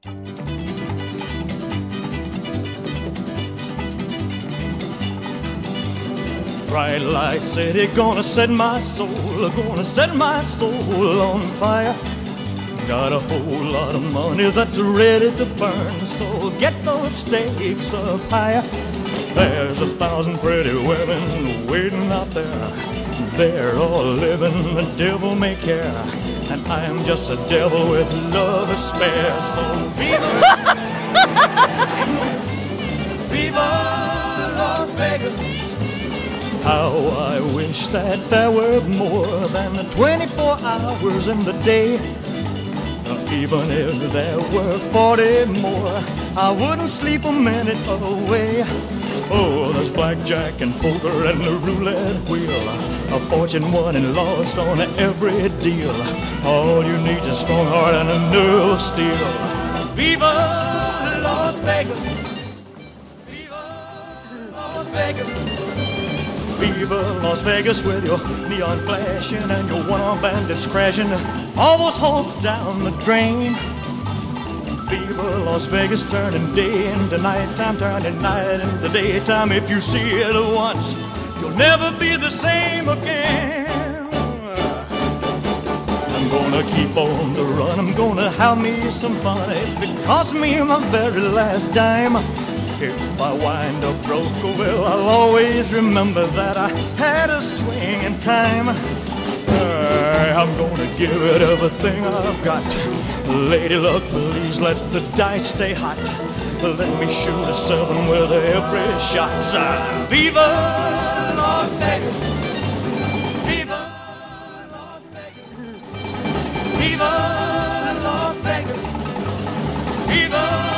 Bright light city, gonna set my soul, gonna set my soul on fire. Got a whole lot of money that's ready to burn, so get those stakes up higher. There's 1,000 pretty women waiting out there. They're all living the devil may care, and I'm just a devil with love to spare. So viva, viva Las Vegas. How I wish that there were more than 24 hours in the day. Even if there were 40 more, I wouldn't sleep a minute away. Oh, there's blackjack and poker and the roulette wheel, a fortune won and lost on every deal. All you need is a strong heart and a nerve of steel. Viva Las Vegas! Viva Las Vegas! Viva Las Vegas with your neon flashing and your one-armed bandits crashing all those hopes down the drain. Viva Las Vegas, turning day into nighttime, turning night into daytime. If you see it once, you'll never be the same again. I'm gonna keep on the run, I'm gonna have me some fun. If it costs me my very last dime, if I wind up broke, well, I'll always remember that I had a swing in time. I'm gonna give it everything I've got. Lady luck, please let the dice stay hot. Let me shoot a 7 with every shot. Viva Las Vegas! Viva Las Vegas! Viva Las Vegas! Viva